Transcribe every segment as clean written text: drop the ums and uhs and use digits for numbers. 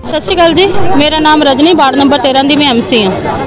सत श्री अकाल जी, मेरा नाम रजनी, वार्ड नंबर 13 की मैं MC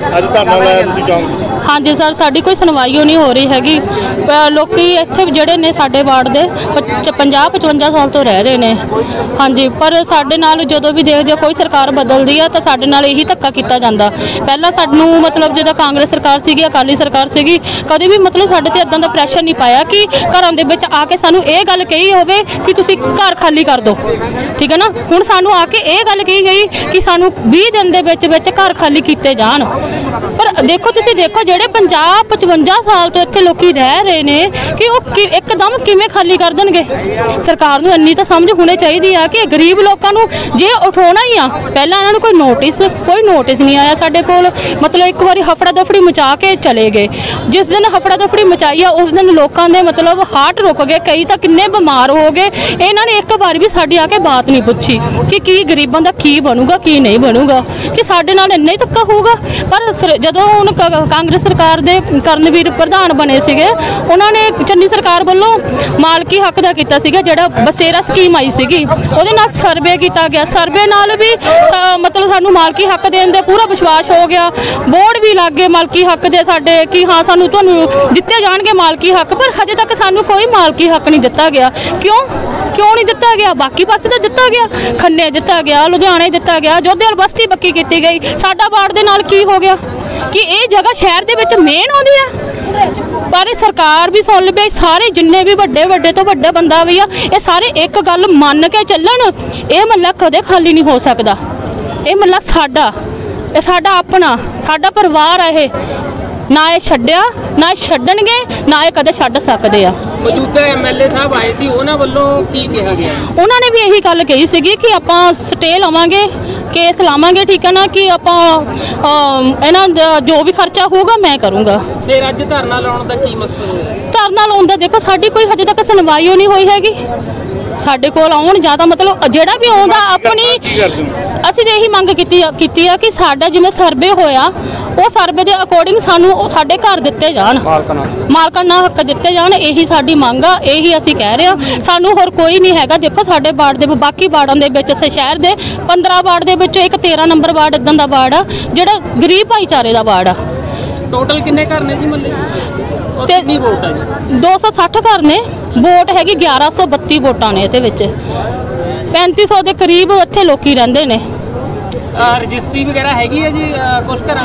हाँ। हाँ जी सर, साड़ी कोई सुनवाई नहीं हो रही हैगी। लोग इत्थे जिहड़े ने साडे वार्ड दे 50-55 साल तो रह रहे हैं। हाँ जी, पर साडे नाल जदों भी देखदे कोई सरकार बदलदी है तो साडे नाल यही धक्का कीता जांदा। पहला सानू मतलब जो कांग्रेस सरकार सीगी, अकाली सरकार सीगी, कभी भी मतलब साडे ते इदां दा प्रैशर नहीं पाया कि घरां दे विच आके सानू ये गल कही होवे कि तुसीं घर खाली कर दो, ठीक है ना। हुण सानू आके ये गल कही गई कि सानू 20 दिन दे विच विच घर खाली कीते जाण। पर देखो तुसीं देखो ਜਿਹੜੇ 50-55 साल तो इत्थे लोकी रह रहे ने कि वो एकदम किवें खाली कर देणगे। सरकार नूं इन्नी तो समझ होनी चाहिए है कि गरीब लोगों नूं जे उठाउणा ही आ, पहलां इन्हां नूं कोई नोटिस नहीं आया साडे कोल। मतलब एक बारी हफड़ा दफड़ी मचा के चले गए। जिस दिन हफड़ा दफड़ी मचाई उस दिन लोगों के मतलब हार्ट रुक गए, कई तो किन्ने बीमार हो गए। इन्हां ने एक बार भी साडी आके बात नहीं पुछी कि गरीबां दा की बनूगा की नहीं बनूगा, कि साडे नाल इन्ना ही धक्का होगा। पर जदों हुण कांग्रेस सरकार दे करनवीर प्रधान बने सीगे, उन्होंने चन्नी सरकार वालों मालकी हक दा कीता सीगा, जिहड़ा बसेरा स्कीम आई सीगी, उहदे नाल सर्वे किया गया। सर्वे नाल भी मतलब सानू मालकी हक देण दे पूरा विश्वास हो गया। बोर्ड भी लग गए मालकी हक दे साडे कि हाँ सानू तुहानू दित्ते जाणगे मालकी हक, पर हजे तक सानू कोई मालकी हक नहीं दिता गया। क्यों नहीं दिता गया? बाकी पासे तो दिता गया, खन्ने दिता गया, लुधियाने दिता गया, जोधेवाल बस्ती पक्की की गई। साडा वार्ड दे नाल की हो गया कि ये जगह शहर दे विच मेन आउंदी है। पर सरकार भी सुन लवे, सारे जिन्ने भी वड्डे तो वड्डा बंदा भी आ, ये सारे एक गल मन के चलन, ये महल्ला कदे खाली नहीं हो सकता। ये महल्ला साडा अपना साडा परिवार है। ना ये छड्डिया, ना ये छड्डणगे, ना ये कदे छड्ड सकदे आ। मौजूदा MLA साहब आए सी, उन्हां वल्लों की कहा गया? उन्होंने भी यही गल कही सीगी कि आपां स्टे लवांगे, केस लावांगे, ठीक है ना, कि आपां इन्हां दा जो भी खर्चा होगा मैं करूँगा। फिर अज धरना लाउण दा की मकसद होया? धरना लाउण दा देखो साडी कोई हजे तक सुनवाई नहीं हुई हैगी। साडे कोल आउण ज़्यादा मतलब जिहड़ा भी आउंदा अपनी असीं यही मंग कीती है कि साडा जिवें सर्वे होया वो सर्वे के अकॉर्डिंग सानू साडे घर दिते जाण, मालकाना हक दिते जाण। यही साडी मंग आ, यही असीं कह रहे हां। सानू होर कोई नहीं हैगा। देखो साडे वार्ड दे बाकी वार्डां दे विच शहर दे 15 वार्ड दे विच एक 13 नंबर वार्ड इदां दा वार्ड आ जिहड़ा गरीब भाईचारे दा वार्ड आ। टोटल किन्ने घर ने जी मल्ले और कितनी वोट है जी? 260 घर ने, वोट हैगी 1132 वोटां ने। इहदे विच 3500 के करीब इत्थे लोकी रहिंदे ने। रजिस्ट्री वगैरह हैगी है जी कुछ घरां?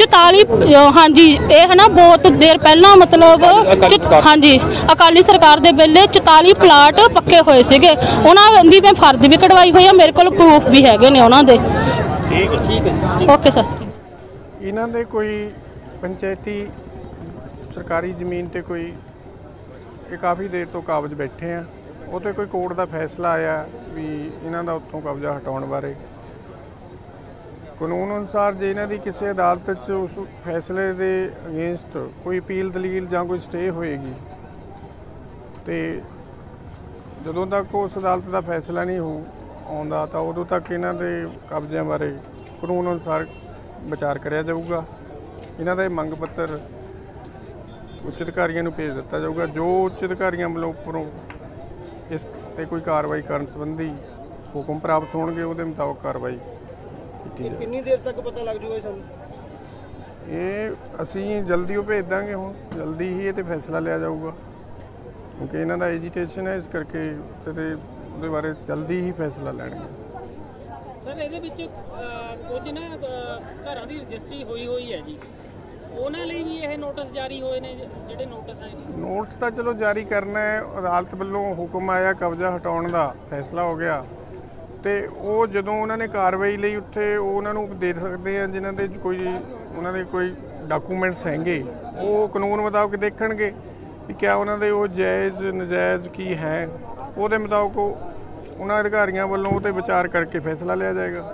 44 हाँ जी, ये है ना बहुत देर पहला मतलब हाँ जी अकाली सरकार दे वेले 44 प्लाट पक्के होए सीगे। उन्हां दी मैं फर्द भी कढवाई हुई है, मेरे कोल प्रूफ भी हैगे ने उन्हां दे। ठीक है ओके सर। इन्हां दे कोई पंचायती सरकारी ਜ਼ਮੀਨ ਤੇ कोई काफ़ी देर तो काबज बैठे हैं, वो तो कोई कोर्ट का फैसला आया भी इन्हां दा उत्थों कब्जा हटाउण बारे। कानून अनुसार जे इन्हां दी किसी अदालत च उस फैसले के अगेंस्ट कोई अपील दलील जां कोई स्टे होएगी तो जदों तक उस अदालत का फैसला नहीं हो आउंदा तो उदों तक इन्हां दे कब्जिਆਂ बारे कानून अनुसार विचार करिया जाऊगा। इन्हां दा मंग पत्र उच्च अधिकारियों को भेज दिता जाऊगा। जो उच्च अधिकारियों वालों उपरों इस ते कोई कार्रवाई करने संबंधी हुक्म प्राप्त होणगे उहदे मुताबिक कार्रवाई की जाएगी। कितनी देर तक पता लग जाऊगा सानूं? ये असीं जल्दी वो भेज देंगे, हुण जल्दी ही ये फैसला लिया जाऊगा क्योंकि इन्हां दा एजीटेशन है, इस करके उहदे बारे जल्दी ही फैसला लैणगे। सर इहदे विच कुछ ना घरां दी रजिस्ट्री होई है जी, ਉਹਨਾਂ ਲਈ ਵੀ ਇਹ ਨੋਟਿਸ ਜਾਰੀ ਹੋਏ ਨੇ ਜਿਹੜੇ ਨੋਟਿਸ ਆਏ ਨੇ? ਨੋਟਿਸ ਤਾਂ ਚਲੋ ਜਾਰੀ ਕਰਨਾ ਹੈ, ਅਦਾਲਤ ਵੱਲੋਂ ਹੁਕਮ ਆਇਆ ਕਬਜ਼ਾ ਹਟਾਉਣ ਦਾ ਫੈਸਲਾ ਹੋ ਗਿਆ ਤੇ ਉਹ ਜਦੋਂ ਉਹਨਾਂ ਨੇ ਕਾਰਵਾਈ ਲਈ ਉੱਥੇ ਉਹਨਾਂ ਨੂੰ ਦੇ ਸਕਦੇ ਆ ਜਿਨ੍ਹਾਂ ਦੇ ਕੋਈ ਉਹਨਾਂ ਦੇ ਕੋਈ ਡਾਕੂਮੈਂਟਸ ਹੈਗੇ, ਉਹ ਕਾਨੂੰਨ ਮੁਤਾਬਕ ਦੇਖਣਗੇ ਕਿ ਕਿਆ ਉਹਨਾਂ ਦੇ ਉਹ ਜਾਇਜ਼ ਨਜਾਇਜ਼ ਕੀ ਹੈ, ਉਹਦੇ ਮੁਤਾਬਕ ਉਹਨਾਂ ਅਧਿਕਾਰੀਆਂ ਵੱਲੋਂ ਉਹ 'ਤੇ ਵਿਚਾਰ ਕਰਕੇ ਫੈਸਲਾ ਲਿਆ ਜਾਏਗਾ।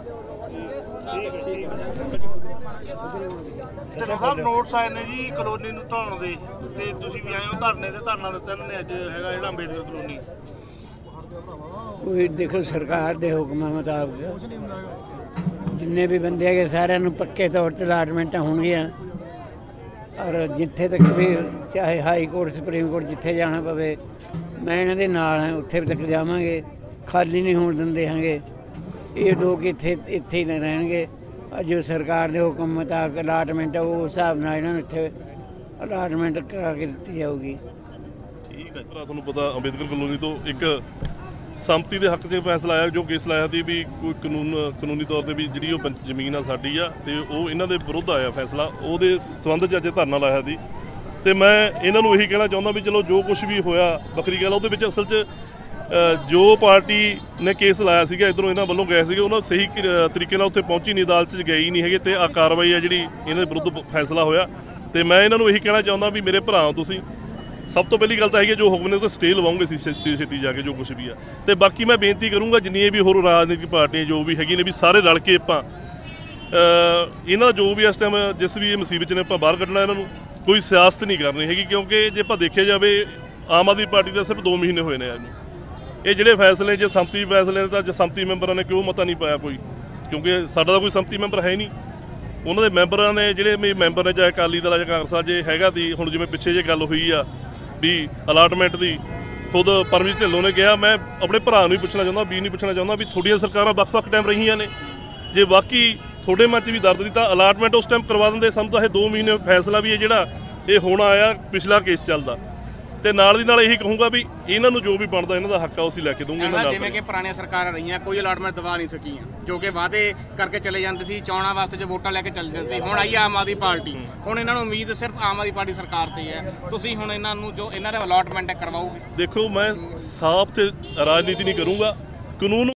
ਸਾਹਿਬ ਨੋਟਿਸ ਆਏ ਨੇ ਜੀ ਕਲੋਨੀ ਨੂੰ ਢਾਉਣ ਦੇ ਤੇ ਤੁਸੀਂ ਵੀ ਆਏ ਹੋ ਧਰਨੇ ਤੇ, ਧਰਨਾ ਦਿੱਤਾ ਇਹਨਾਂ ਨੇ ਅੱਜ ਹੈਗਾ ਜਿਹੜਾ ਅੰਬੇਦਕਰ ਕਲੋਨੀ। ਕੋਈ ਦੇਖੋ ਸਰਕਾਰ ਦੇ ਹੁਕਮਾਂ ਮੁਤਾਬਕ ਜਿੰਨੇ ਵੀ ਬੰਦੇ ਹੈਗੇ ਸਾਰਿਆਂ ਨੂੰ ਪੱਕੇ ਤੌਰ ਤੇ ਅਲਾਟਮੈਂਟਾਂ ਹੋਣਗੀਆਂ ਔਰ ਜਿੱਥੇ ਤੱਕ ਵੀ ਚਾਹੇ ਹਾਈ ਕੋਰਟ ਸੁਪਰੀਮ ਕੋਰਟ ਜਿੱਥੇ ਜਾਣਾ ਪਵੇ ਮੈਂ ਇਹਨਾਂ ਦੇ ਨਾਲ ਹਾਂ, ਉੱਥੇ ਤੱਕ ਜਾਵਾਂਗੇ, ਖਾਲੀ ਨਹੀਂ ਹੋਣ ਦਿੰਦੇ ਹਾਂਗੇ। ਇਹ ਲੋਕ ਇੱਥੇ ਹੀ ਰਹਿਣਗੇ। ਜੋ ਸਰਕਾਰ ਦੇ ਹੁਕਮ ਮੁਤਾਬਕ ਅਲਾਟਮੈਂਟ ਉਸ ਹਿਸਾਬ ਨਾਲ ਇਹਨਾਂ ਨੂੰ ਇੱਥੇ ਅਲਾਟਮੈਂਟ ਕਰਾ ਕੇ ਦਿੱਤੀ ਜਾਊਗੀ। ਠੀਕ ਹੈ। ਤੁਹਾਨੂੰ ਪਤਾ ਅੰਬੇਦਕਰ ਕਲੋਨੀ ਤੋਂ ਇੱਕ ਸੰਮਤੀ ਦੇ ਹੱਕ 'ਚ ਫੈਸਲਾ ਆਇਆ, ਜੋ ਕੇਸ ਲਾਇਆ ਸੀ ਵੀ ਕੋਈ ਕਾਨੂੰਨੀ ਤੌਰ ਤੇ ਵੀ ਜਿਹੜੀ ਉਹ ਜ਼ਮੀਨ ਆ ਸਾਡੀ ਆ, ਤੇ ਉਹ ਇਹਨਾਂ ਦੇ ਵਿਰੁੱਧ ਆਇਆ ਫੈਸਲਾ, ਉਹਦੇ ਸੰਬੰਧ 'ਚ ਅੱਜ ਧਰਨਾ ਲਾਇਆ ਸੀ। ਤੇ ਮੈਂ ਇਹਨਾਂ ਨੂੰ ਇਹੀ ਕਹਿਣਾ ਚਾਹੁੰਦਾ ਵੀ ਚਲੋ ਜੋ ਕੁਝ ਵੀ ਹੋਇਆ ਵੱਖਰੀ ਗੱਲ, ਉਹਦੇ ਵਿੱਚ ਅਸਲ 'ਚ ਜੋ ਪਾਰਟੀ ਨੇ ਕੇਸ ਲਾਇਆ ਸੀਗਾ, ਇੱਧਰੋਂ ਇਹਨਾਂ ਵੱਲੋਂ ਗਏ ਸੀਗੇ, ਉਹਨਾਂ ਸਹੀ ਤਰੀਕੇ ਨਾਲ ਉੱਥੇ ਪਹੁੰਚੀ ਨਹੀਂ, ਅਦਾਲਤ 'ਚ ਗਏ ਹੀ ਨਹੀਂ ਹੈਗੇ, ਤੇ ਆ ਕਾਰਵਾਈ ਆ ਜਿਹੜੀ ਇਹਨਾਂ ਦੇ ਵਿਰੁੱਧ ਫੈਸਲਾ ਹੋਇਆ। ਤੇ ਮੈਂ ਇਹਨਾਂ ਨੂੰ ਇਹੀ ਕਹਿਣਾ ਚਾਹੁੰਦਾ ਵੀ ਮੇਰੇ ਭਰਾ ਤੁਸੀਂ ਸਭ ਤੋਂ ਪਹਿਲੀ ਗੱਲ ਤਾਂ ਹੈਗੀ ਜੋ ਹੁਕਮ ਨੇ ਉਹ ਸਟੇ ਲਵਾਉਂਗੇ ਸੀ ਛੇਤੀ ਜਾ ਕੇ ਜੋ ਕੁਝ ਵੀ ਆ। ਤੇ ਬਾਕੀ ਮੈਂ ਬੇਨਤੀ ਕਰੂੰਗਾ ਜਿੰਨੀਆਂ ਵੀ ਹੋਰ ਰਾਜਨੀਤਿਕ ਪਾਰਟੀਆਂ ਜੋ ਵੀ ਹੈਗੀਆਂ ਨੇ ਵੀ ਸਾਰੇ ਰਲ ਕੇ ਆਪਾਂ ਇਹਨਾਂ ਦਾ ਜੋ ਵੀ ਇਸ ਟਾਈਮ ਜਿਸ ਵੀ ਮੁਸੀਬਤ 'ਚ ਨੇ ਆਪਾਂ ਬਾਹਰ ਕੱਢਣਾ। ਇਹਨਾਂ ਨੂੰ ਕੋਈ ਸਿਆਸਤ ਨਹੀਂ ਕਰਨੀ ਹੈਗੀ, ਕਿਉਂਕਿ ਜੇ ਆਪਾਂ ਦੇਖਿਆ ਜਾਵੇ ਆਮ ਆਦਮੀ ਪਾਰਟੀ ਦਾ ਸਿਰਫ 2 ਮਹੀਨੇ ਹੋਏ ਨੇ ਇਹਨੂੰ। ਇਹ ਜਿਹੜੇ ਫੈਸਲੇ ਜੇ ਸੰਮਤੀ ਫੈਸਲੇ ਨੇ ਤਾਂ ਸੰਮਤੀ ਮੈਂਬਰਾਂ ਨੇ ਕਿਉਂ ਮਤਾ ਨਹੀਂ ਪਾਇਆ ਕੋਈ, ਕਿਉਂਕਿ ਸਾਡਾ ਤਾਂ ਕੋਈ ਸੰਮਤੀ ਮੈਂਬਰ ਹੈ ਨਹੀਂ। ਉਹਨਾਂ ਦੇ ਮੈਂਬਰਾਂ ਨੇ ਜਿਹੜੇ ਮੈਂਬਰ ਨੇ ਚਾਹੇ ਅਕਾਲੀ ਦਲ ਜਾਂ ਕਾਂਗਰਸ ਜੇ ਹੈਗਾ ਦੀ, ਹੁਣ ਜਿਵੇਂ ਪਿੱਛੇ ਜੇ ਗੱਲ ਹੋਈ ਆ ਵੀ ਅਲਾਟਮੈਂਟ ਦੀ, ਖੁਦ ਪਰਮਜੀਤ ਢਿੱਲੋਂ ਨੇ ਕਿਹਾ, ਮੈਂ ਆਪਣੇ ਭਰਾ ਨੂੰ ਹੀ ਪੁੱਛਣਾ ਚਾਹੁੰਦਾ ਵੀ ਨਹੀਂ ਪੁੱਛਣਾ ਚਾਹੁੰਦਾ ਵੀ ਤੁਹਾਡੀਆਂ ਸਰਕਾਰਾਂ ਵੱਖ-ਵੱਖ ਟਾਈਮ ਰਹੀਆਂ ਨੇ, ਜੇ ਬਾਕੀ ਤੁਹਾਡੇ ਮਨ 'ਚ ਵੀ ਦਰਦ ਦੀ ਤਾਂ ਅਲਾਟਮੈਂਟ ਉਸ ਟਾਈਮ ਕਰਵਾ ਦਿੰਦੇ। ਸਾਨੂੰ ਤਾਂ ਇਹ 2 ਮਹੀਨੇ ਫੈਸਲਾ ਵੀ ਹੈ ਜਿਹੜਾ ਇਹ ਹੋਣਾ ਆਇਆ, ਪਿਛਲਾ ਕੇਸ ਚੱਲਦਾ। ਤੇ ਨਾਲ ਦੀ ਨਾਲ ਇਹੀ ਕਹੂੰਗਾ ਵੀ ਇਹਨਾਂ ਨੂੰ ਜੋ ਵੀ ਬਣਦਾ ਇਹਨਾਂ ਦਾ ਹੱਕ ਆ ਅਸੀਂ ਲੈ ਕੇ ਦੂੰਗੇ। ਜਿਵੇਂ ਕਿ ਪੁਰਾਣੀਆਂ ਸਰਕਾਰਾਂ ਰਹੀਆਂ ਕੋਈ ਅਲਾਟਮੈਂਟ ਦਵਾ ਨਹੀਂ ਸਕੀਆਂ, ਜੋ ਕਿ ਵਾਅਦੇ ਕਰਕੇ ਚਲੇ ਜਾਂਦੇ ਸੀ, ਚੋਣਾਂ ਵਾਸਤੇ ਜੋ ਵੋਟਾਂ ਲੈ ਕੇ ਚੱਲ ਜਾਂਦੇ ਸੀ। ਹੁਣ ਆਈ ਆਮ ਆਦਮੀ ਪਾਰਟੀ, ਹੁਣ ਇਹਨਾਂ ਨੂੰ ਉਮੀਦ ਸਿਰਫ ਆਮ ਆਦਮੀ ਪਾਰਟੀ ਸਰਕਾਰ ਤੇ ਹੈ। ਤੁਸੀਂ ਹੁਣ ਇਹਨਾਂ ਨੂੰ ਜੋ ਇਹਨਾਂ ਦੇ ਅਲਾਟਮੈਂਟ ਕਰਵਾਓਗੇ? ਦੇਖੋ ਮੈਂ ਸਾਫ਼ ਤੇ ਰਾਜਨੀਤੀ ਨਹੀਂ ਕਰੂੰਗਾ, ਕਾਨੂੰਨ